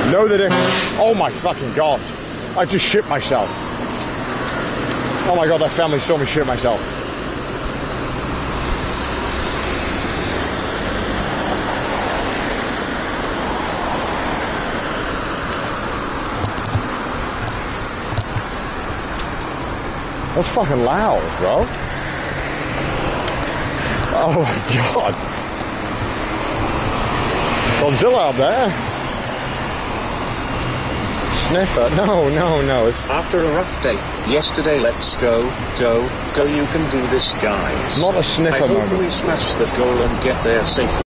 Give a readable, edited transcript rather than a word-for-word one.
Know the difference. Oh my fucking God. I just shit myself. Oh my God, that family saw me shit myself. That's fucking loud, bro. Oh my God. Godzilla up there. Sniffer. No. It's after a rough day yesterday. Let's go. You can do this, guys. Not a sniffer I hope moment. we smash the goal and get there safely.